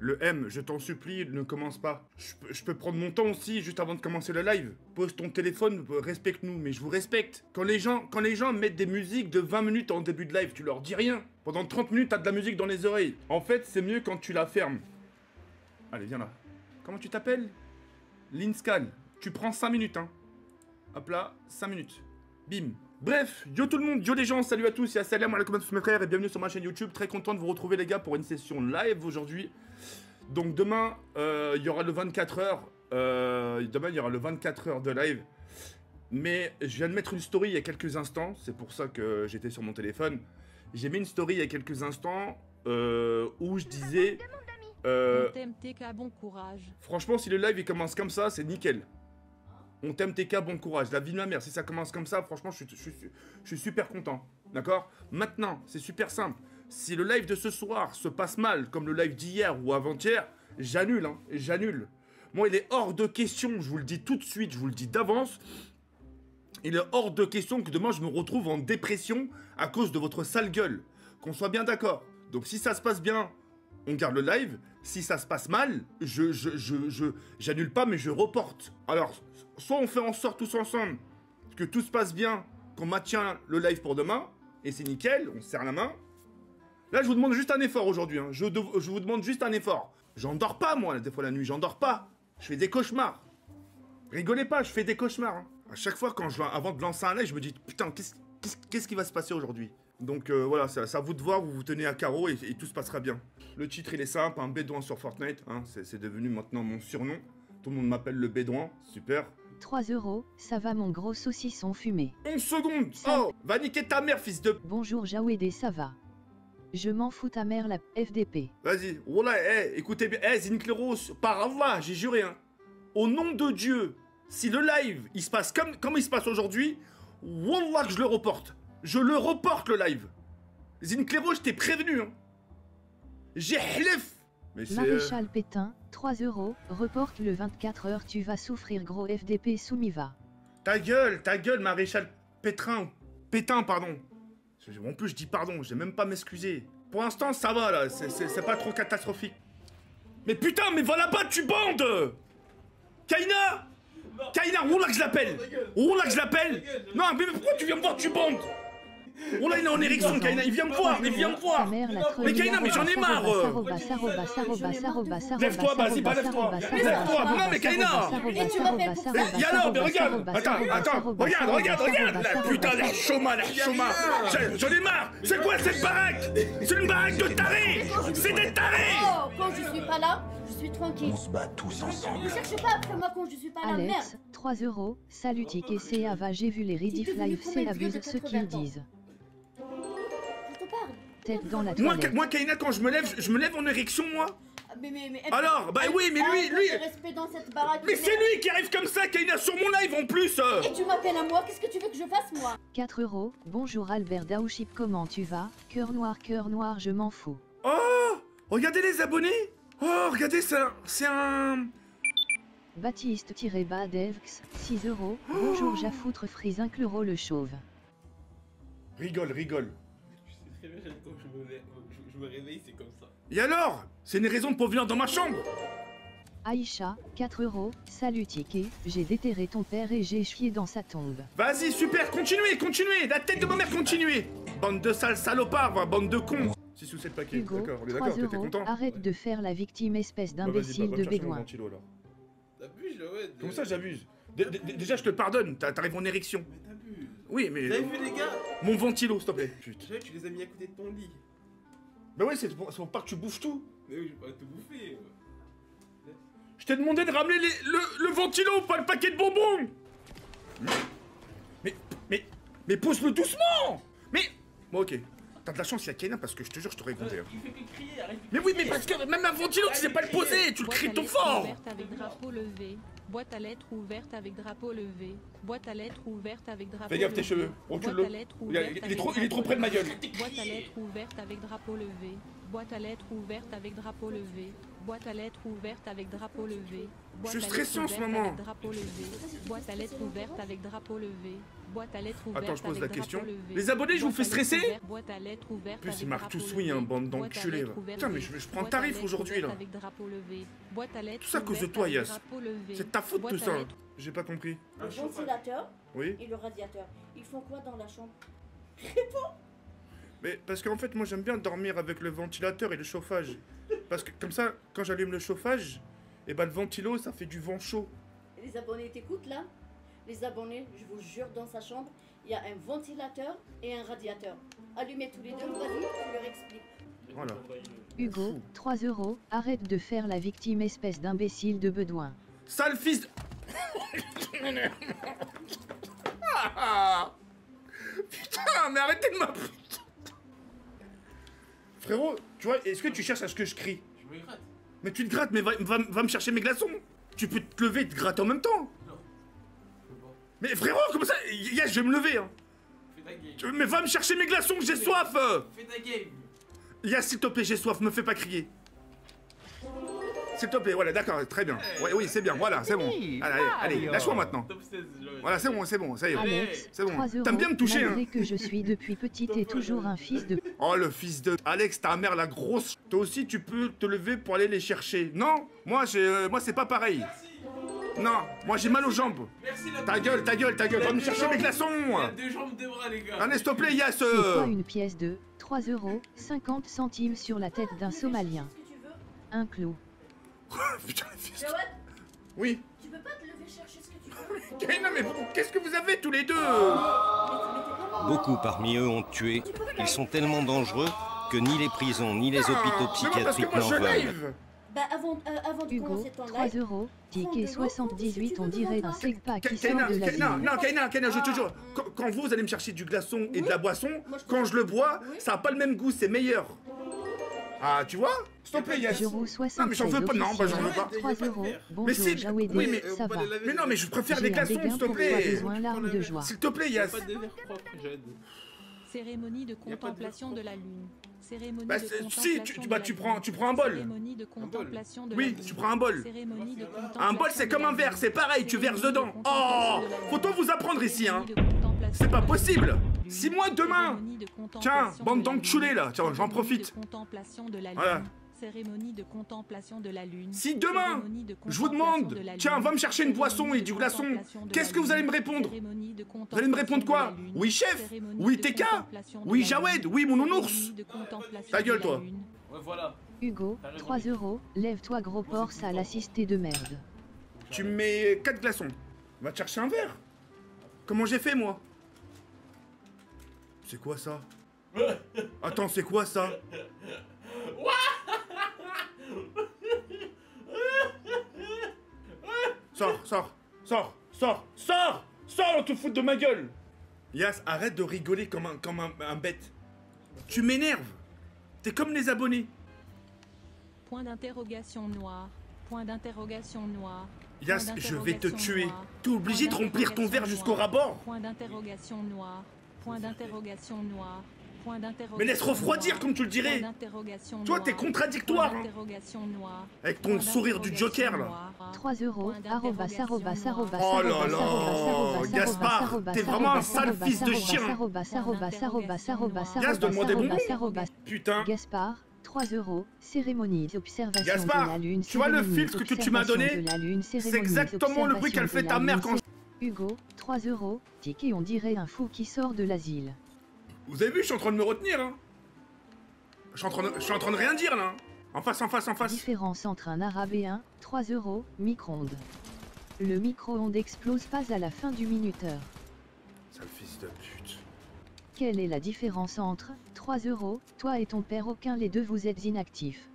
Le M, je t'en supplie, ne commence pas. Je peux prendre mon temps aussi, juste avant de commencer le live. Pose ton téléphone, respecte-nous, mais je vous respecte. Quand les gens mettent des musiques de 20 minutes en début de live, tu leur dis rien. Pendant 30 minutes, t'as de la musique dans les oreilles. En fait, c'est mieux quand tu la fermes. Allez, viens là. Comment tu t'appelles? Linscan. Tu prends 5 minutes, hein. Hop là, 5 minutes. Bim. Bref, yo tout le monde, yo les gens, salut à tous, et assalamu alaikum à tous mes frères et bienvenue sur ma chaîne YouTube. Très content de vous retrouver les gars pour une session live aujourd'hui. Donc demain, il y aura le 24 heures. Demain, il y aura le 24 heures de live. Mais je viens de mettre une story il y a quelques instants. C'est pour ça que j'étais sur mon téléphone. J'ai mis une story il y a quelques instants où je disais... On t'aime TK, bon courage. Franchement, si le live il commence comme ça, c'est nickel. On t'aime TK, bon courage. La vie de ma mère, si ça commence comme ça, franchement, je suis super content. D'accord? Maintenant, c'est super simple. Si le live de ce soir se passe mal, comme le live d'hier ou avant-hier, j'annule, hein, j'annule. Moi, il est hors de question, je vous le dis tout de suite, je vous le dis d'avance, il est hors de question que demain je me retrouve en dépression à cause de votre sale gueule. Qu'on soit bien d'accord. Donc si ça se passe bien, on garde le live. Si ça se passe mal, j'annule pas, mais je reporte. Alors, soit on fait en sorte tous ensemble que tout se passe bien, qu'on maintient le live pour demain, et c'est nickel, on se serre la main. Là, je vous demande juste un effort aujourd'hui. Hein. Je vous demande juste un effort. J'en dors pas, moi, des fois la nuit. J'en dors pas. Je fais des cauchemars. Rigolez pas, je fais des cauchemars. Hein. À chaque fois, avant de lancer un live, je me dis, putain, qu'est-ce qui va se passer aujourd'hui? Donc voilà, c'est à vous de voir, vous vous tenez à carreau et tout se passera bien. Le titre, il est simple, un bédouin sur Fortnite. Hein. C'est devenu maintenant mon surnom. Tout le monde m'appelle le bédouin. Super. 3 €, ça va mon gros saucisson fumé. 11 secondes. Oh, va niquer ta mère, fils de... Bonjour Jaouédé, ça va. Je m'en fous ta mère la FDP. Vas-y, voilà, écoutez bien, Zincleros, par Allah, j'ai juré, hein. Au nom de Dieu, si le live, il se passe comme il se passe aujourd'hui, Wallah que je le reporte. Je le reporte, le live. Zincleros, je t'ai prévenu, hein. J'ai hlef. Mais c'est... Maréchal Pétain, 3 €, reporte le 24 h, tu vas souffrir gros FDP soumiva. Ta gueule, Maréchal Pétain, pardon. En plus, je dis pardon, je vais même pas m'excuser. Pour l'instant, ça va, là, c'est pas trop catastrophique. Mais putain, mais va là-bas, tu bandes! Kaina! Kaina, où là que je l'appelle? Où là que je l'appelle? Non, mais pourquoi tu viens me voir, tu bandes? Oh là, il est en érection, Kaina, il vient me voir, il vient me voir. Mais Kaina, mais j'en ai marre. Lève-toi, vas-y, bah lève-toi. Lève-toi, non mais Kaina. Et alors, mais regarde. Attends, regarde. La putain, la chôma. J'en ai marre. C'est quoi cette baraque? C'est une baraque de tarés. C'est des tarés. Oh, quand je suis pas là, je suis tranquille. On se bat tous ensemble. Ne cherchez pas après moi quand je suis pas là, merde. Alex, 3 €, salut Tic et CA j'ai vu les rediff live, c'est abuse ce qu'ils disent. Tête dans la toilette. Moi, Kaina, quand je me lève en érection, moi. Mais alors, bah oui, mais lui... respect dans cette baraque. Mais c'est lui qui arrive comme ça, Kaina, sur mon live en plus. Et tu m'appelles à moi, qu'est-ce que tu veux que je fasse, moi? 4 €, bonjour Albert Daouchip, comment tu vas? Cœur noir, je m'en fous. Oh, regardez les abonnés. Oh, regardez ça, c'est un... Baptiste-Badevx, 6 €, bonjour Jafoutre Frise Incluro le chauve. Rigole. Très bien, quand je me réveille, c'est comme ça. Et alors? C'est une raison pour venir dans ma chambre? Aïcha, 4 €, salut Tiki, j'ai déterré ton père et j'ai chié dans sa tombe. Vas-y, super, continuez, la tête de ma mère, continuez. Bande de sales salopards, bande de cons. 6 ou 7 paquets, Hugo, d'accord, on est 3 d'accord, t'es content? arrête de faire la victime espèce d'imbécile de bédouin. T'abuses, là, ouais. Comment ça, j'abuse? Déjà, je te pardonne, t'arrives en érection. Mais t'abuses. Oui, mais... Vous avez vu, les gars? Mon ventilo, s'il te plaît. Putain. Je savais que tu les as mis à côté de ton lit. Bah ouais, c'est pour pas que tu bouffes tout. Mais oui, je vais pas tout bouffer. Je t'ai demandé de ramener le ventilo, pas le paquet de bonbons. Mais pose-le doucement. Mais... Bon, ok. T'as de la chance, il y a Kaina, parce que je te jure, je t'aurais grondé. Hein. Il fait que crier, arrête. Mais oui, mais parce que même un ventilo, tu sais pas le poser, tu le cries ton fort. Ouverte avec drapeau levé. Boîte à lettres ouverte avec drapeau levé. Boîte à lettres ouverte avec drapeau levé. Fais gaffe tes cheveux, recule-le. Il est trop près de ma gueule. Boîte à lettres ouverte avec drapeau levé. Boîte à lettres ouverte avec drapeau levé. Boîte à lettres ouverte avec drapeau levé. Boîte Je suis à lettres stressé en ce ouverte moment. avec drapeau levé. Boîte à lettres ouverte avec drapeau levé. Boîte à lettres ouverte Attends, je pose la avec question. drapeau levé. Les abonnés, je vous Boîte fais à lettres stresser? ouverte, boîte à lettres ouverte En plus, avec ils marquent drapeau tous oui, levé. hein, bande Boîte à d'enculés, lettres va. ouverte Putain, mais levé. je prends le Boîte à tarif lettres aujourd'hui, là. ouverte avec drapeau levé. Boîte à lettres Tout ça à cause de ouverte toi, avec Yas. drapeau levé. C'est ta faute, Boîte tout à ça. lettres- J'ai pas compris. Le ventilateur Oui? et le radiateur. Ils font quoi dans la chambre? Mais parce qu'en fait, moi, j'aime bien dormir avec le ventilateur et le chauffage. Parce que comme ça, quand j'allume le chauffage, et ben le ventilo, ça fait du vent chaud. Les abonnés t'écoutent là? Les abonnés, je vous jure, dans sa chambre, il y a un ventilateur et un radiateur. Allumez tous les deux, vas-y, tu leur expliques. Voilà. Hugo, 3 €, arrête de faire la victime espèce d'imbécile de Bedouin. Sale fils de... Ah putain, mais arrêtez de m'appeler. Frérot, tu vois, est-ce que tu cherches à ce que je crie? Je me gratte. Mais tu te grattes, mais va me chercher mes glaçons. Tu peux te lever et te gratter en même temps. Non. Je peux pas. Mais frérot, comment ça? Yes, je vais me lever. Hein. Fais ta game. Mais va me chercher mes glaçons, j'ai soif. Fais ta game. Yes, s'il te plaît, j'ai soif, me fais pas crier. S'il te plaît, voilà, d'accord, très bien. Ouais, oui, c'est bien, voilà, c'est bon. Allez, lâche-moi maintenant. Top 16, genre. Voilà, c'est bon, ça y est. Alex, C'est bon. 3 €, T'aimes bien me toucher, malgré hein? que je suis depuis petite et toujours un fils de... Oh, le fils de... Alex, ta mère, la grosse... Toi aussi, tu peux te lever pour aller les chercher. Non, moi, c'est pas pareil. Non, moi, j'ai mal aux jambes. Merci la Ta gueule, va me chercher mes glaçons. Il y a 2 jambes, 2 bras, les gars. Allez, s'il te plaît, Yass. C'est quoi une pièce de 3 €, 50 centimes sur la tête d'un Somalien? Qu'est-ce que tu veux? Un clou. Putain, le fils de... Jawad, Oui. tu peux pas te lever chercher ce que tu veux? Eh, non, mais qu'est-ce que vous avez tous les deux? Mais t'es pas mal. Beaucoup parmi eux ont tué. Ils sont tellement dangereux que ni les prisons ni les hôpitaux Mais moi, parce que psychiatriques moi, n'en je veulent. live. Bah avant de Hugo, commencer ton 3 live, €, ticket 78, on dirait un segpa qui sort Kaina, de la Kaina, ville. non, Kaina, je te jure, quand vous allez me chercher du glaçon et de la boisson, Moi, je quand je le bois, Oui. ça a pas le même goût, c'est meilleur. Ah, tu vois? S'il te plaît, Yass. Euro Non, mais j'en veux pas, non, bah j'en veux pas. 3 €. Mais Bonjour, si, Jawed, oui, mais- ça va. Mais non, mais je préfère les J'ai un glaçons, dégain s'il te pour toi, plaît. besoin larmes de joie. S'il te plaît, Yass. Pas de verre propre, Jade. Cérémonie de Y a pas de contemplation de la lune. Cérémonie Bah, de si, contemplation tu de la prends lune. un bol. Cérémonie de contemplation de la Oui, lune. tu prends un bol. Cérémonie de Un bol, c'est comme un verre, c'est pareil, tu verses dedans. Oh, faut tout vous apprendre ici, hein. C'est pas possible. Si moi, demain... Tiens, bande d'enculés, là, tiens, j'en profite. Voilà. Cérémonie de contemplation de la lune. Si demain, je vous demande, tiens, va me chercher une boisson et du glaçon, qu'est-ce que vous allez me répondre? Vous allez me répondre quoi? Oui, chef? Oui, TK? Oui, Jawed? Oui, mon nounours? Ta gueule, toi. Ouais, voilà. Hugo, 3 €, lève-toi gros porc sale assisté de merde. Tu me mets 4 glaçons. Va te chercher un verre. Comment j'ai fait, moi? C'est quoi ça? Attends, c'est quoi ça? Sors, on te fout de ma gueule. Yas, arrête de rigoler comme un bête. Tu m'énerves. T'es comme les abonnés. Point d'interrogation noir. Point d'interrogation noir. Yas, je vais te tuer. noir. T'es obligé de remplir ton verre jusqu'au rabord. Point d'interrogation noir. Point d'interrogation noir. Point d'interrogation Mais laisse refroidir, noir. comme tu le dirais. Point d'interrogation Toi, noir. t'es contradictoire, Point hein. d'interrogation noir. Avec ton Point sourire du Joker, là. d'interrogation noir. 3 €, arrobas, arrobas, arrobas, Oh là arrobas, là, arrobas, Gaspard, arrobas, t'es vraiment un arrobas, sale arrobas, fils de arrobas, chien. arrobas, arrobas, arrobas, arrobas, Gas, donne-moi des arrobas, bonbons. arrobas. Putain. Gaspard, 3 €, cérémonie d'observation Gaspard, de la lune. tu vois le cérémonie filtre que tu m'as donné? d'observation de la lune, C'est cérémonie exactement le bruit qu'elle d'observation fait de ta la mère lune, quand... Hugo, 3 €, ticket, on dirait un fou qui sort de l'asile. Vous avez vu, je suis en train de me retenir, hein. Je suis en train de rien dire, là. En face. Différence entre un arabe et un 3 €, micro-ondes. Le micro-ondes explose pas à la fin du minuteur. Sale fils de pute. Quelle est la différence entre 3 €, toi et ton père, aucun les deux vous êtes inactifs?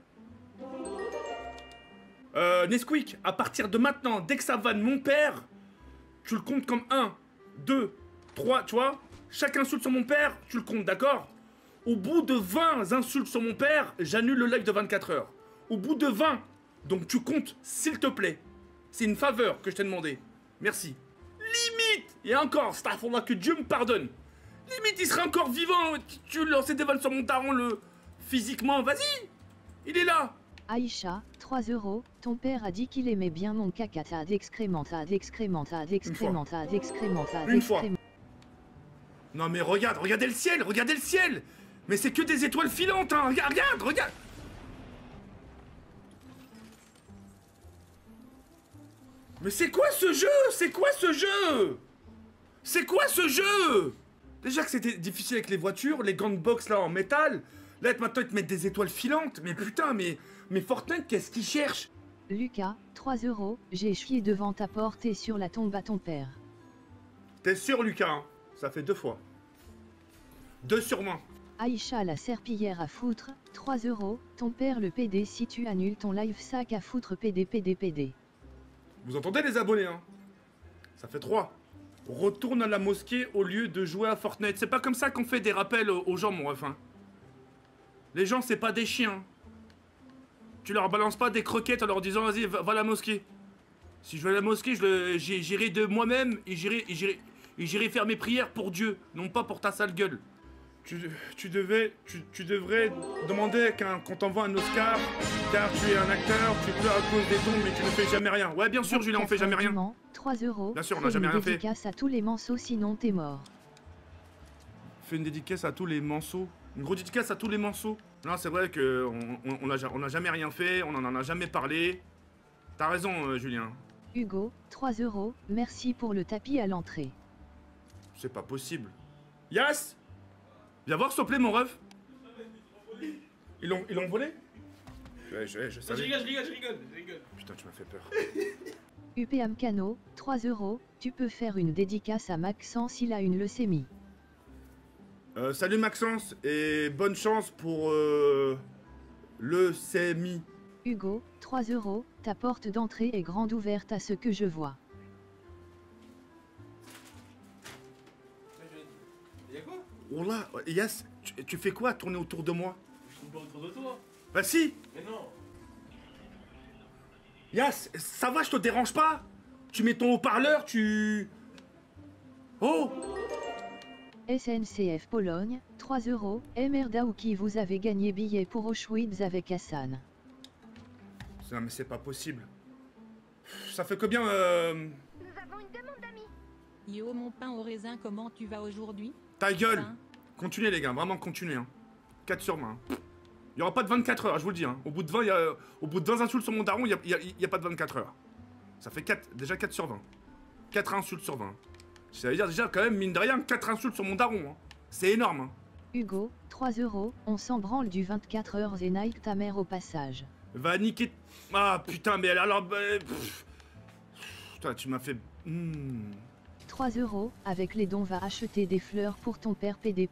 Nesquik, à partir de maintenant, dès que ça vanne mon père, tu le comptes comme 1, 2, 3, tu vois? Chaque insulte sur mon père, tu le comptes, d'accord? Au bout de 20 insultes sur mon père, j'annule le live de 24 heures. Au bout de 20, donc tu comptes, s'il te plaît. C'est une faveur que je t'ai demandé. Merci. Limite, et encore, faudra que Dieu me pardonne. Limite, il serait encore vivant, tu lançais des balles sur mon taron, le Physiquement, vas-y. Il est là. Aïcha, 3 €, ton père a dit qu'il aimait bien mon caca, t'as d'excréments, t'as d'excréments, t'as d'excréments, t'as d'excréments, t'as Une fois. d'excréments. Non mais regarde, regardez le ciel, regardez le ciel. Mais c'est que des étoiles filantes, hein. Regarde, regarde, regarde. Mais c'est quoi ce jeu? C'est quoi ce jeu? C'est quoi ce jeu? Déjà que c'était difficile avec les voitures, les gants de boxe là en métal. Là maintenant ils te mettent des étoiles filantes. Mais putain, mais Fortnite, qu'est-ce qu'ils cherchent? Lucas, 3 €, j'ai chié devant ta porte et sur la tombe à ton père. T'es sûr, Lucas, hein? Ça fait 2 fois. 2 sur moi. Aïcha la serpillière à foutre, 3 €, ton père le PD si tu annules ton live sac à foutre PD. Vous entendez les abonnés, hein? Ça fait 3. Retourne à la mosquée au lieu de jouer à Fortnite. C'est pas comme ça qu'on fait des rappels aux gens, mon ref, hein. Les gens, c'est pas des chiens. Tu leur balances pas des croquettes en leur disant vas-y, va à la mosquée. Si je vais à la mosquée, j'irai de moi-même et j'irai faire mes prières pour Dieu, non pas pour ta sale gueule. Tu devrais demander qu'on t'envoie un Oscar, car tu es un acteur, tu pleures à cause des dons, mais tu ne fais jamais rien. Ouais, bien sûr, Julien, on fait jamais rien. 3 €. Bien sûr, on n'a jamais rien fait. Dédicace à tous les manceaux, sinon t'es mort. Fais une dédicace à tous les manceaux. Une grosse dédicace à tous les manceaux. Non, c'est vrai que on a jamais rien fait, on en a jamais parlé. T'as raison, Julien. Hugo, 3 €, merci pour le tapis à l'entrée. C'est pas possible. Yas! Viens voir, s'il te plaît, mon ref. Ils l'ont volé? Ouais, je Je savais. rigole. Putain, tu m'as fait peur. UPM Cano, 3 €, tu peux faire une dédicace à Maxence, il a une leucémie. Salut Maxence, et bonne chance pour le CMI. Hugo, 3 €, ta porte d'entrée est grande ouverte à ce que je vois. Y'a quoi? Oh là, Yas, tu fais quoi à tourner autour de moi? Je tourne pas autour de toi. Bah si! Mais non. Yas, ça va, je te dérange pas? Tu mets ton haut-parleur, tu... Oh! SNCF Pologne, 3 €, Emerdaouki, vous avez gagné billet pour Auschwitz avec Hassan. Non mais c'est pas possible. Ça fait combien Yo mon pain au raisin, comment tu vas aujourd'hui? Ta gueule! Pain. Continuez les gars, vraiment continuez. Hein. 4 sur 20. Il y aura pas de 24 heures, je vous le dis. Hein. Au bout de 20 insultes sur mon daron, il y a pas de 24 heures. Ça fait 4, déjà 4 sur 20. 4 insultes sur 20. Ça veut dire déjà quand même, mine de rien, 4 insultes sur mon daron. Hein. C'est énorme. Hein. Hugo, 3 €, on s'en branle du 24 heures et Nike ta mère au passage. Va niquer... Ah putain, mais alors... Putain, tu m'as fait... 3 €, avec les dons va acheter des fleurs pour ton père PD.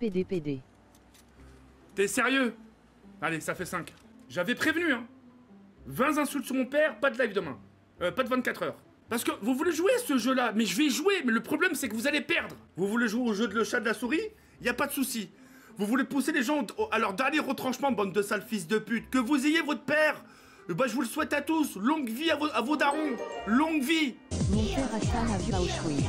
T'es sérieux? Allez, ça fait 5. J'avais prévenu, hein. 20 insultes sur mon père, pas de live demain. Pas de 24 heures. Parce que vous voulez jouer à ce jeu-là, mais je vais jouer, mais le problème c'est que vous allez perdre. Vous voulez jouer au jeu de le chat de la souris? Y a pas de souci. Vous voulez pousser les gens à leur dernier retranchement, bande de sales fils de pute. Que vous ayez votre père. Bah je vous le souhaite à tous. Longue vie à vos darons. Longue vie. Mon père Hassan a vu à Auschwitz.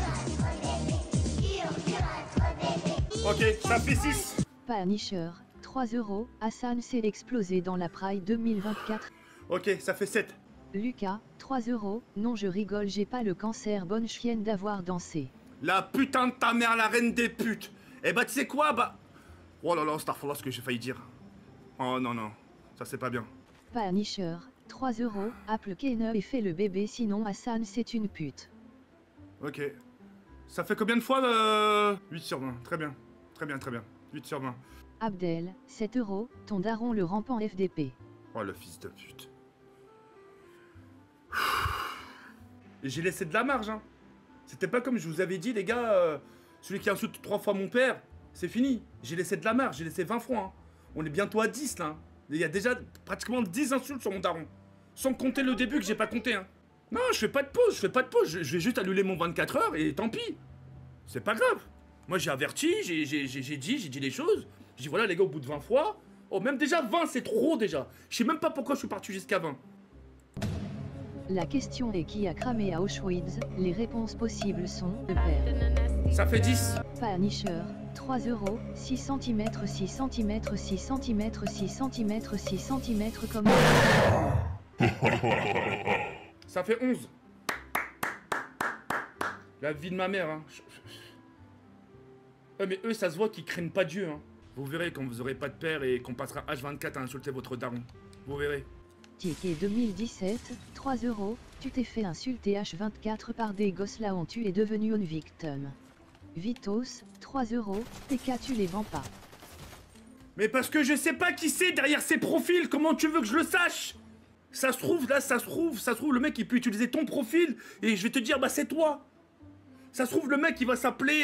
Ok, ça fait 6. Punisher, 3 €, Hassan s'est explosé dans la Pride 2024. Ok, ça fait 7. Lucas, 3 €, non je rigole, j'ai pas le cancer, bonne chienne d'avoir dansé. La putain de ta mère, la reine des putes. Eh bah tu sais quoi, bah... Oh là là, Starfall, ce que j'ai failli dire. Oh non, non, ça c'est pas bien. Punisher, 3 €, appelle Kene et fais le bébé sinon Hassan c'est une pute. Ok. Ça fait combien de fois 8 sur 20, très bien. Très bien, très bien. 8 sur 20. Abdel, 7 €, ton daron le rampant FDP. Oh le fils de pute. Et j'ai laissé de la marge, hein. C'était pas comme je vous avais dit, les gars, celui qui insulte 3 fois mon père, c'est fini. J'ai laissé de la marge, j'ai laissé 20 fois. Hein. On est bientôt à 10 là. Hein. Il y a déjà pratiquement 10 insultes sur mon daron. Sans compter le début que j'ai pas compté. Hein. Non, je fais pas de pause, je vais juste annuler mon 24 heures et tant pis. C'est pas grave. Moi j'ai averti, j'ai dit les choses. J'ai dit voilà les gars, au bout de 20 fois. Oh, même déjà 20, c'est trop déjà. Je sais même pas pourquoi je suis parti jusqu'à 20. La question est qui a cramé à Auschwitz? Les réponses possibles sont le père. Ça fait 10. Punisher, 3 euros, 6 cm, 6 cm, 6 cm, 6 cm, 6 cm comme... Ça fait 11. La vie de ma mère, hein. Mais eux, ça se voit qu'ils craignent pas Dieu, hein. Vous verrez quand vous aurez pas de père et qu'on passera H24 à insulter votre daron. Vous verrez. Ticket 2017, 3 euros, tu t'es fait insulter H24 par des gosses là où tu es devenu une victime. Vitos, 3 euros, TK tu les vends pas. Mais parce que je sais pas qui c'est derrière ces profils, comment tu veux que je le sache? Ça se trouve, là, ça se trouve, le mec il peut utiliser ton profil et je vais te dire, bah c'est toi. Ça se trouve, le mec il va s'appeler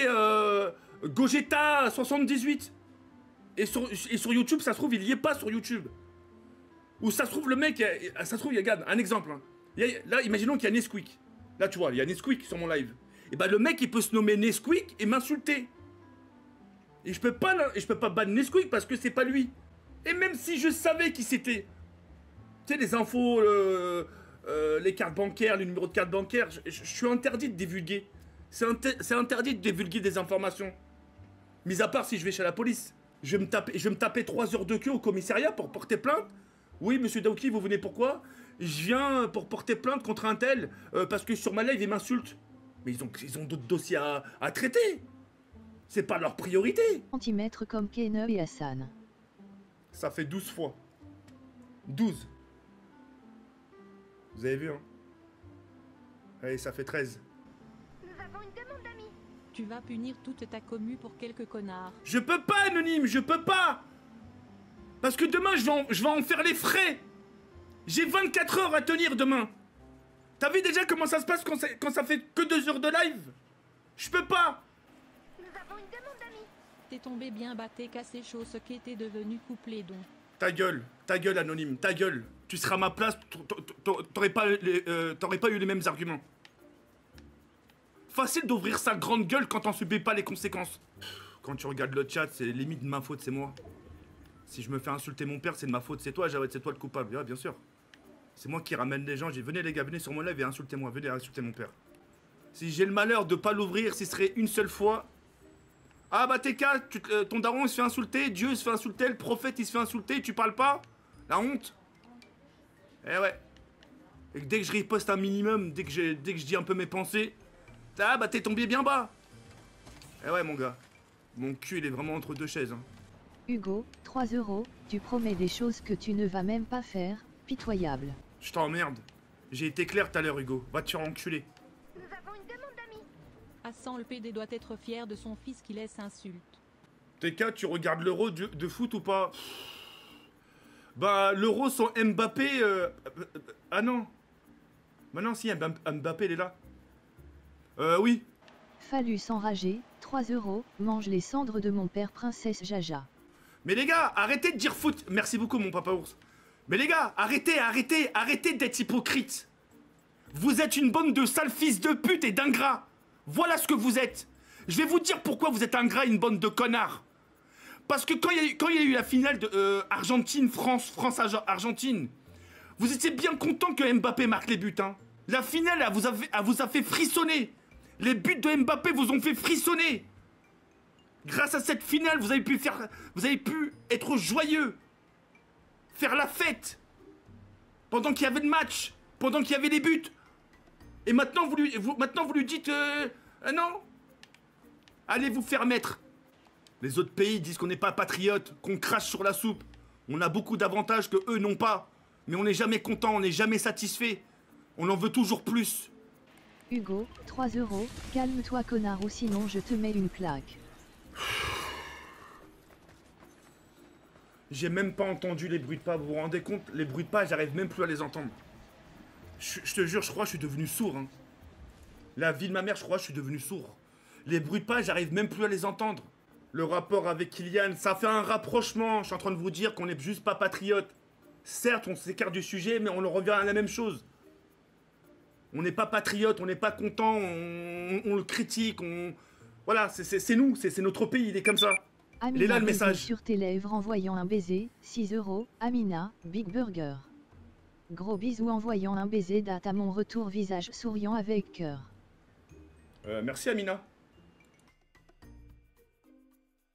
Gogeta78. Et sur YouTube, ça se trouve, il y est pas sur YouTube. Ou ça se trouve, le mec, ça se trouve, regarde, un exemple. Hein. Là, imaginons qu'il y a Nesquik. Là, tu vois, il y a Nesquik sur mon live. Et bah, le mec, il peut se nommer Nesquik et m'insulter. Et je peux pas ban Nesquik parce que c'est pas lui. Et même si je savais qui c'était, tu sais, les infos, les cartes bancaires, le numéro de carte bancaire, je suis interdit de divulguer. C'est interdit de divulguer des informations. Mis à part si je vais chez la police. Je vais me taper 3 heures de queue au commissariat pour porter plainte. Oui, monsieur Daouki, vous venez pourquoi? Je viens pour porter plainte contre un tel, parce que sur ma live, il m'insulte. Mais ils ont d'autres dossiers à traiter. C'est pas leur priorité. Centimètres comme Kene et Hassan. Ça fait 12 fois. 12. Vous avez vu, hein? Allez, ça fait 13. Tu vas punir toute ta commu pour quelques connards. Je peux pas, Anonyme, je peux pas. Parce que demain, je vais en faire les frais. J'ai 24 heures à tenir demain. T'as vu déjà comment ça se passe quand ça fait que 2 heures de live? Je peux pas. T'es tombé bien batté, cassé chaud, ce qui était devenu couplé donc. Ta gueule, Anonyme, ta gueule. Tu seras à ma place, t'aurais pas eu les mêmes arguments. Facile d'ouvrir sa grande gueule quand on subit pas les conséquences. Quand tu regardes le chat, c'est limite de ma faute, c'est moi. Si je me fais insulter mon père, c'est de ma faute, c'est toi, Jawed, c'est toi le coupable. Ouais, bien sûr. C'est moi qui ramène les gens, j'ai venez les gars, venez sur mon live et insultez-moi, venez insulter mon père. Si j'ai le malheur de pas l'ouvrir, si ce serait une seule fois... Ah bah TK, ton daron il se fait insulter, Dieu il se fait insulter, le prophète il se fait insulter, tu parles pas? La honte. Eh ouais. Et dès que je riposte un minimum, dès que je dis un peu mes pensées... Ah bah t'es tombé bien bas. Eh ouais mon gars. Mon cul il est vraiment entre deux chaises. Hein. Hugo, 3 euros, tu promets des choses que tu ne vas même pas faire, pitoyable. Je t'emmerde. J'ai été clair tout à l'heure Hugo. Va te faire enculer. Hassan le PD doit être fier de son fils qui laisse insulte. TK, tu regardes l'euro de foot ou pas? Bah l'euro sans Mbappé... Ah non. Bah non si, Mbappé il est là. Oui. Fallu s'enrager, 3 euros, mange les cendres de mon père princesse Jaja. Mais les gars, arrêtez de dire foot. Merci beaucoup mon papa ours. Mais les gars, arrêtez d'être hypocrite. Vous êtes une bande de sales fils de pute et d'ingrats. Voilà ce que vous êtes. Je vais vous dire pourquoi vous êtes ingrats, une bande de connards. Parce que quand il y a eu la finale de Argentine-France, France-Argentine, vous étiez bien content que Mbappé marque les buts, hein. La finale, elle vous a fait frissonner. Les buts de Mbappé vous ont fait frissonner. Grâce à cette finale, vous avez pu être joyeux. Faire la fête. Pendant qu'il y avait le match. Pendant qu'il y avait les buts. Et maintenant, vous lui dites... non. Allez vous faire mettre. Les autres pays disent qu'on n'est pas patriote, qu'on crache sur la soupe. On a beaucoup d'avantages que eux n'ont pas. Mais on n'est jamais content, on n'est jamais satisfait. On en veut toujours plus. Hugo, 3 euros, calme-toi connard ou sinon je te mets une claque. J'ai même pas entendu les bruits de pas, vous vous rendez compte? Les bruits de pas, j'arrive même plus à les entendre. Je te jure, je crois que je suis devenu sourd. Hein. La vie de ma mère, je crois que je suis devenu sourd. Les bruits de pas, j'arrive même plus à les entendre. Le rapport avec Kylian, ça fait un rapprochement. Je suis en train de vous dire qu'on n'est juste pas patriote. Certes, on s'écarte du sujet, mais on en revient à la même chose. On n'est pas patriote, on n'est pas content, on le critique, Voilà, c'est nous, c'est notre pays, il est comme ça. Amina, il est là le baiser message. sur tes lèvres en voyant un baiser, 6 euros, Amina, Big Burger. Gros bisous en voyant un baiser, date à mon retour visage souriant avec cœur. Merci Amina.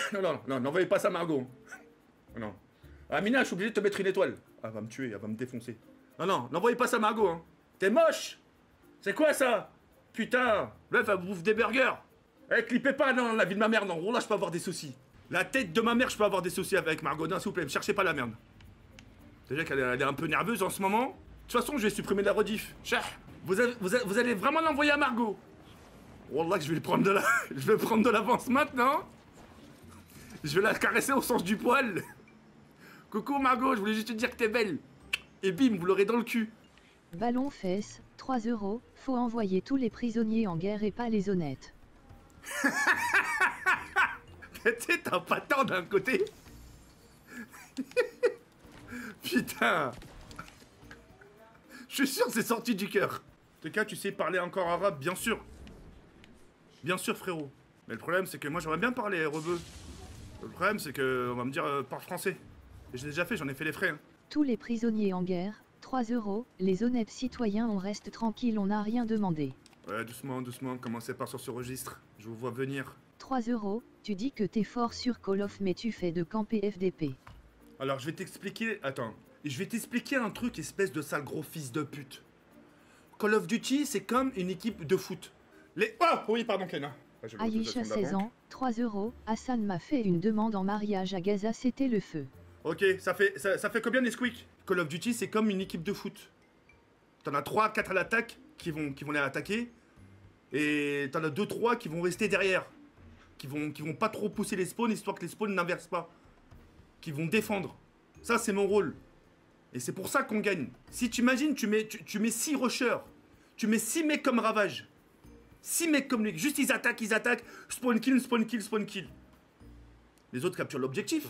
Non, n'envoyez pas ça, Margot. Non. Amina, je suis obligé de te mettre une étoile. Elle va me tuer, elle va me défoncer. Non, n'envoyez pas ça, Margot. Hein. T'es moche. C'est quoi ça? Putain, meuf, elle bouffe des burgers. Eh, clippez pas, non, la vie de ma mère, non. Oh là, je peux avoir des soucis. La tête de ma mère, je peux avoir des soucis avec Margot. Non, s'il vous plaît, me cherchez pas la merde. Déjà qu'elle est un peu nerveuse en ce moment. De toute façon, je vais supprimer la rediff. Cher, vous allez vraiment l'envoyer à Margot. Wallah, que je vais prendre je vais prendre de l'avance maintenant. Je vais la caresser au sens du poil. Coucou Margot, je voulais juste te dire que t'es belle. Et bim, vous l'aurez dans le cul. Ballon fesse, 3 €. Faut envoyer tous les prisonniers en guerre et pas les honnêtes. Tu sais, t'as pas tant d'un côté. Putain. Je suis sûr que c'est sorti du cœur. En tout cas, tu sais parler encore arabe, bien sûr. Bien sûr, frérot. Mais le problème, c'est que moi, j'aimerais bien parler rebeu. Le problème, c'est que on va me dire parle français. Et je l'ai déjà fait, j'en ai fait les frais. Hein. Tous les prisonniers en guerre, 3 €. Les honnêtes citoyens, on reste tranquille, on n'a rien demandé. Ouais, doucement, doucement, commencez par sur ce registre. Je vous vois venir. 3 €. Tu dis que t'es fort sur Call of, mais tu fais de camper FDP. Alors, je vais t'expliquer... Attends. Je vais t'expliquer un truc, espèce de sale gros fils de pute. Call of Duty, c'est comme une équipe de foot. Oh oui, pardon, Kena. Aïcha, 16 ans, 3 €. Hassan m'a fait une demande en mariage à Gaza, c'était le feu. Ok, ça fait combien les squeaks? Call of Duty, c'est comme une équipe de foot. T'en as 3-4 à l'attaque qui vont les attaquer. Et t'en as 2-3 qui vont rester derrière. Qui vont pas trop pousser les spawns, histoire que les spawns n'inversent pas. Qui vont défendre. Ça, c'est mon rôle. Et c'est pour ça qu'on gagne. Si tu imagines, tu mets 6 rushers. Tu mets 6 mecs comme Ravage. 6 mecs comme lui. Juste ils attaquent. Spawn kill, spawn kill, spawn kill. Les autres capturent l'objectif.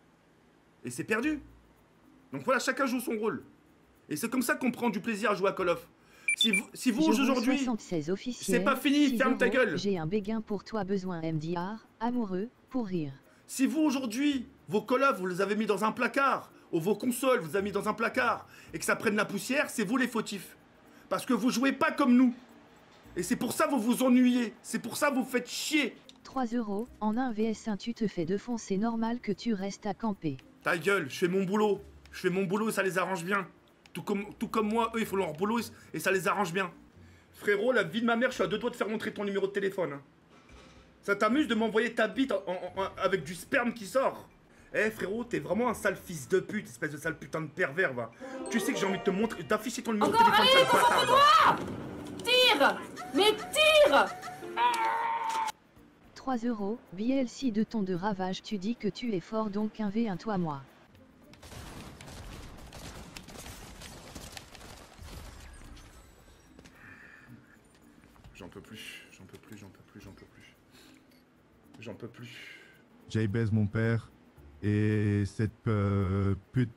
Et c'est perdu. Donc voilà, chacun joue son rôle. Et c'est comme ça qu'on prend du plaisir à jouer à Call of. Si vous aujourd'hui, c'est pas fini, ferme ta gueule. J'ai un béguin pour toi, besoin MDR, amoureux, pour rire. Si vous aujourd'hui, vos Call of, vous les avez mis dans un placard, ou vos consoles, vous les avez mis dans un placard, et que ça prenne la poussière, c'est vous les fautifs. Parce que vous jouez pas comme nous. Et c'est pour ça que vous vous ennuyez. C'est pour ça que vous faites chier. 3 €, en 1 vs 1 tu te fais défoncer, normal que tu restes à camper. Ta gueule, je fais mon boulot. Je fais mon boulot et ça les arrange bien. Tout comme moi, eux, ils font leur boulot et ça les arrange bien. Frérot, la vie de ma mère, je suis à 2 doigts de faire montrer ton numéro de téléphone. Hein. Ça t'amuse de m'envoyer ta bite avec du sperme qui sort? Eh frérot, t'es vraiment un sale fils de pute, espèce de sale putain de pervers, va. Tu sais que j'ai envie de te montrer, d'afficher ton numéro de téléphone, sale bâtard, va. Tire! Mais tire! 3 €, BLC de ton de Ravage, tu dis que tu es fort, donc 1v1 toi moi. J'en peux plus, j'en peux plus, j'en peux plus, j'en peux plus. J'en peux plus. Jay baise mon père et cette pute.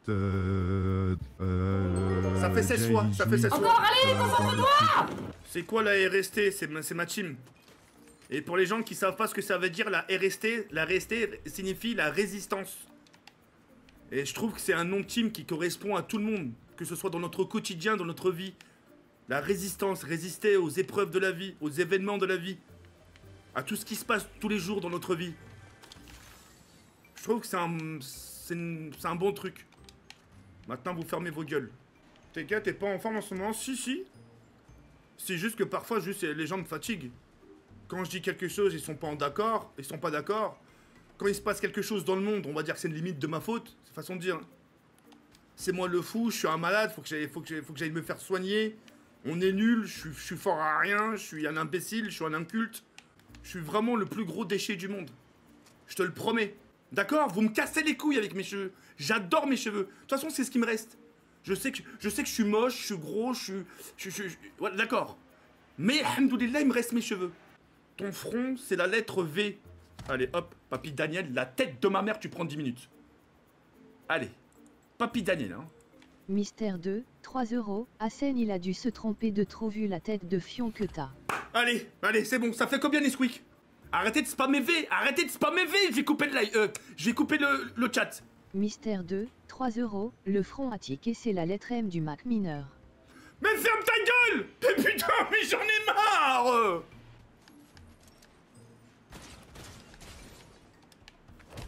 Ça fait 16 fois, ça fait 16 fois. Encore, allez, concentre-toi! C'est quoi la RST? C'est ma team. Et pour les gens qui savent pas ce que ça veut dire, la RST signifie la résistance. Et je trouve que c'est un nom de team qui correspond à tout le monde, que ce soit dans notre quotidien, dans notre vie. La résistance, résister aux épreuves de la vie, aux événements de la vie, à tout ce qui se passe tous les jours dans notre vie. Je trouve que c'est un bon truc. Maintenant, vous fermez vos gueules. T'es gars, t'es pas en forme en ce moment? Si. C'est juste que parfois, les gens me fatiguent. Quand je dis quelque chose, ils sont pas d'accord, ils sont pas d'accord. Quand il se passe quelque chose dans le monde, on va dire que c'est une limite de ma faute. C'est façon de dire. C'est moi le fou, je suis un malade, faut que j'aille me faire soigner. On est nul, je suis fort à rien, je suis un imbécile, je suis un inculte. Je suis vraiment le plus gros déchet du monde. Je te le promets. D'accord? Vous me cassez les couilles avec mes cheveux. J'adore mes cheveux. De toute façon, c'est ce qui me reste. Je sais que je suis moche, je suis gros, ouais, d'accord. Mais, alhamdoulilah, il me reste mes cheveux. Ton front, c'est la lettre V. Allez, hop, Papy Daniel, la tête de ma mère, tu prends 10 minutes. Allez, Papy Daniel, hein. Mystère 2, 3 €. Hassan, il a dû se tromper de trop vu la tête de fion que t'as. Allez, c'est bon, ça fait combien les squeaks? Arrêtez de spammer V, je vais couper le live, je vais couper le chat. Mystère 2, 3 €. Le front a tiqué, c'est la lettre M du Mac mineur. Mais ferme ta gueule! Mais putain, mais j'en ai marre!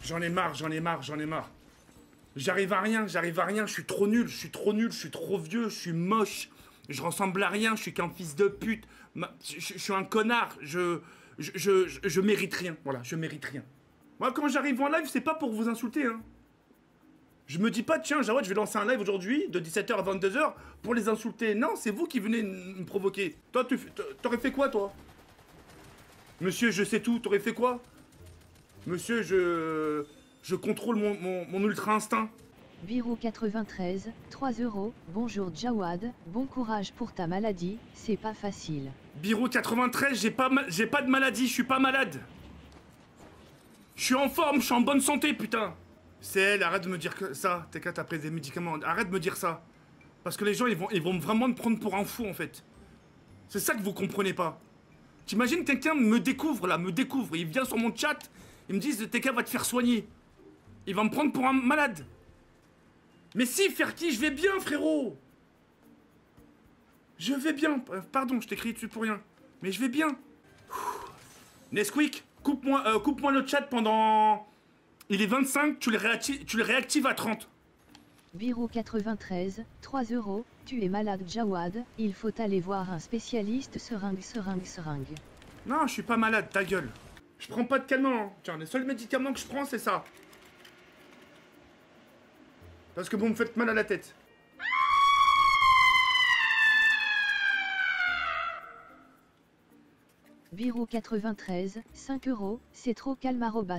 J'en ai marre, j'en ai marre, j'en ai marre. J'arrive à rien, je suis trop nul, je suis trop nul, je suis trop vieux, je suis moche. Je ressemble à rien, je suis qu'un fils de pute. Je suis un connard, je mérite rien. Voilà, je mérite rien. Moi, quand j'arrive en live, c'est pas pour vous insulter, hein. Je me dis pas, tiens, Jawad, je vais lancer un live aujourd'hui, de 17h à 22h, pour les insulter. Non, c'est vous qui venez me provoquer. Toi, t'aurais fait quoi, toi? Monsieur, je sais tout, t'aurais fait quoi? Monsieur, je contrôle mon ultra instinct. Biro 93, 3 €. Bonjour Jawad, bon courage pour ta maladie, c'est pas facile. Biro 93, j'ai pas de maladie, je suis pas malade. Je suis en forme, je suis en bonne santé, putain. C'est elle, arrête de me dire que ça. T'es qu'à t'as pris des médicaments, arrête de me dire ça. Parce que les gens, ils vont vraiment me prendre pour un fou, en fait. C'est ça que vous comprenez pas. T'imagines, quelqu'un me découvre, là, il vient sur mon chat, il me dit, TK va te faire soigner. Il va me prendre pour un malade. Mais si, Ferki, je vais bien, frérot. Je vais bien. Pardon, je t'ai crié dessus pour rien. Mais je vais bien. Nesquik, coupe-moi le chat pendant... Il est 25, tu le réactives à 30. Biro 93, 3 €. Tu es malade Jawad, il faut aller voir un spécialiste seringue. Non, je suis pas malade, ta gueule. Je prends pas de calmant. Hein. Tiens, les seuls médicaments que je prends, c'est ça. Parce que vous me faites mal à la tête. Biro 93, 5 €. C'est trop calme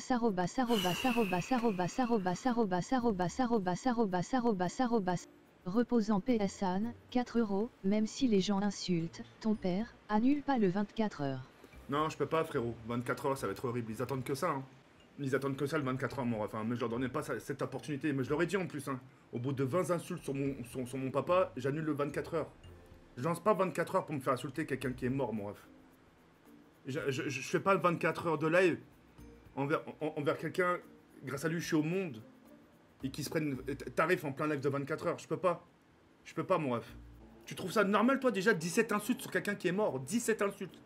Repose en paix Hassan, 4 €. Même si les gens insultent ton père, annule pas le 24 heures. Non, je peux pas, frérot. 24 heures, ça va être horrible. Ils attendent que ça, hein. Ils attendent que ça, le 24 heures, moi. Enfin, mais je leur donnais pas cette opportunité. Mais je leur ai dit en plus, hein. Au bout de 20 insultes sur mon papa, j'annule le 24 heures. Je lance pas 24 heures pour me faire insulter quelqu'un qui est mort, mon ref. Je fais pas 24 heures de live envers quelqu'un, grâce à lui, je suis au monde. Et qui se prenne tarif en plein live de 24 heures. Je peux pas. Je peux pas, mon ref. Tu trouves ça normal, toi, déjà, 17 insultes sur quelqu'un qui est mort? 17 insultes.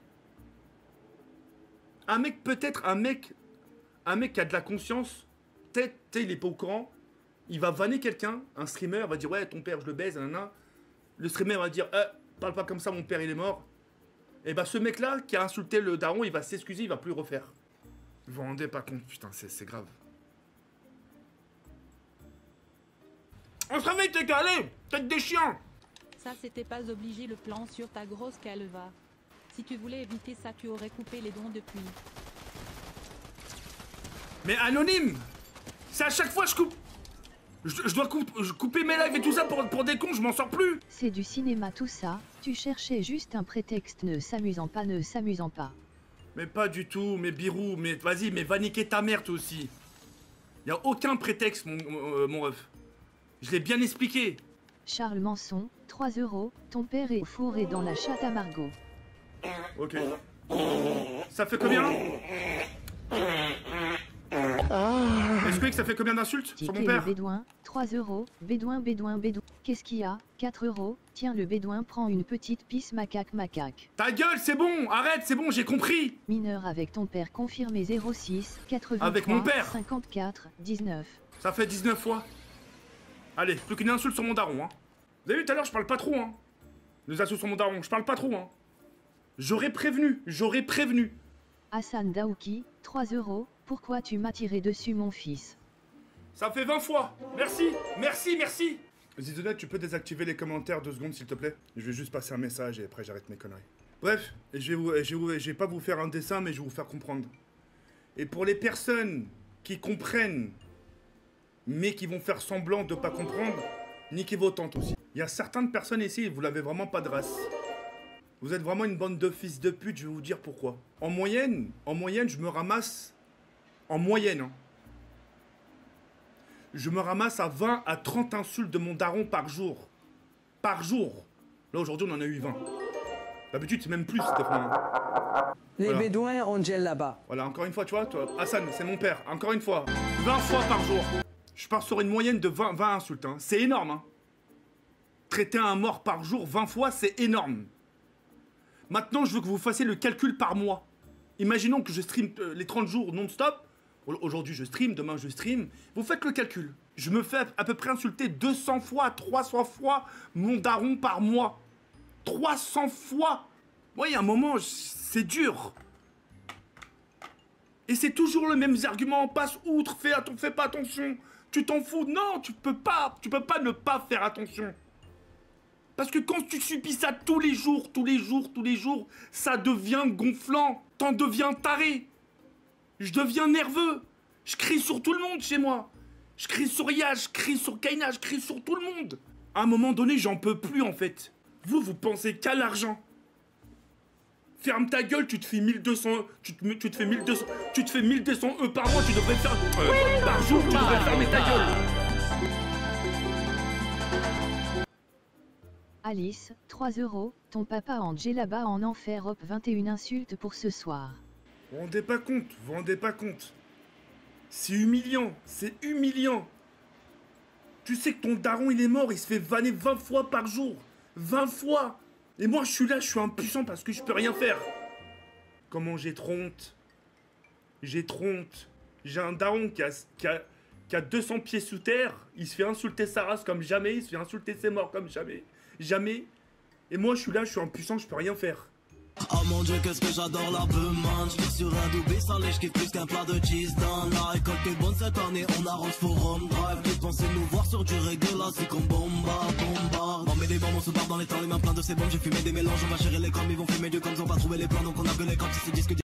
Un mec, peut-être, un mec qui a de la conscience, peut-être, il est pas au courant, il va vanner quelqu'un, un streamer va dire, ouais, ton père, je le baise, nanana. Le streamer va dire, parle pas comme ça, mon père, il est mort. Et bah, ce mec-là, qui a insulté le daron, il va s'excuser, il va plus le refaire. Vous vous rendez pas compte, putain, c'est grave. On se réveille, t'es calé, tête des chiens. Ça c'était pas obligé le plan sur ta grosse calva. Si tu voulais éviter ça, tu aurais coupé les dons depuis. Mais anonyme, c'est à chaque fois je coupe. Je dois couper mes lives et tout ça pour des cons, je m'en sors plus. C'est du cinéma tout ça, tu cherchais juste un prétexte ne s'amusant pas. Mais pas du tout, mais Birou, mais vas-y, mais va niquer ta mère toi aussi. Y a aucun prétexte, mon ref. Je l'ai bien expliqué. Charles Manson, 3 €. Ton père est fourré dans la chatte à Margot. Ok. Ça fait combien? Est-ce que ça fait combien d'insultes sur mon Ticket père? le bédouin, 3 €. Bédouin. Qu'est-ce qu'il y a? 4 €. Tiens, le bédouin prend une petite pisse macaque. Ta gueule, c'est bon, arrête, c'est bon, j'ai compris. Mineur avec ton père confirmé 06 83 Avec mon père 54 19. Ça fait 19 fois. Allez, plus qu'une insulte sur mon daron, hein. Vous avez vu tout à l'heure, je parle pas trop, hein. Les insultes sur mon daron, je parle pas trop, hein. J'aurais prévenu. Hassan Daouki, 3 €. Pourquoi tu m'as tiré dessus, mon fils? Ça fait 20 fois. Merci. Zizounet, tu peux désactiver les commentaires 2 secondes, s'il te plaît? Je vais juste passer un message et après j'arrête mes conneries. Bref, je vais pas vous faire un dessin, mais je vais vous faire comprendre. Et pour les personnes qui comprennent, mais qui vont faire semblant de pas comprendre, niquez vos tantes aussi. Il y a certaines personnes ici, vous l'avez vraiment pas de race. Vous êtes vraiment une bande de fils de pute, je vais vous dire pourquoi. En moyenne, je me ramasse... En moyenne, hein. Je me ramasse à 20 à 30 insultes de mon daron par jour. Par jour. Là, aujourd'hui, on en a eu 20. D'habitude, c'est même plus, Stéphane. Les bédouins ont gel là-bas. Voilà, encore une fois, tu vois, Hassan, c'est mon père. Encore une fois, 20 fois par jour. Je pars sur une moyenne de 20 insultes. Hein. C'est énorme. Hein. Traiter un mort par jour 20 fois, c'est énorme. Maintenant, je veux que vous fassiez le calcul par mois. Imaginons que je stream les 30 jours non-stop. Aujourd'hui je stream, demain je stream. Vous faites le calcul. Je me fais à peu près insulter 200 fois, 300 fois mon daron par mois. 300 fois. Moi, il y a un moment, c'est dur. Et c'est toujours le même argument. Passe outre, fais pas attention. Tu t'en fous. Non, tu peux pas ne pas faire attention. Parce que quand tu subis ça tous les jours, ça devient gonflant. T'en deviens taré. Je deviens nerveux. Je crie sur tout le monde chez moi. Je crie sur Yas, je crie sur Kaina, je crie sur tout le monde. À un moment donné, j'en peux plus en fait. Vous pensez qu'à l'argent. Ferme ta gueule, tu te fais 1200, tu te fais 1200 par mois, tu devrais faire par jour, tu devrais fermer ta gueule. Alice, 3 €, ton papa Angé là-bas en enfer op 21 insultes pour ce soir. Vous vous rendez pas compte. C'est humiliant, Tu sais que ton daron il est mort, il se fait vanner 20 fois par jour. 20 fois. Et moi je suis là, je suis impuissant parce que je peux rien faire. Comment j'ai trop honte. J'ai un daron qui a 200 pieds sous terre, il se fait insulter sa race comme jamais, il se fait insulter ses morts comme jamais. Jamais. Et moi je suis là, je suis impuissant, je peux rien faire. Oh mon Dieu, qu'est-ce que j'adore la beumande. Je sur un doublé salé, je kiffe plus qu'un plat de cheese dans la récolte est bonne cette année, on arrose forum drive. Vous pensez nous voir sur du reggae là, c'est qu'on bombarde. On met des bombes, on se barre dans les temps, les mains pleines de ces bombes. J'ai fumé des mélanges, on va gérer les coms, ils vont fumer du comme ils ont pas trouvé les plans, donc on a gueulé comme si c'est disque.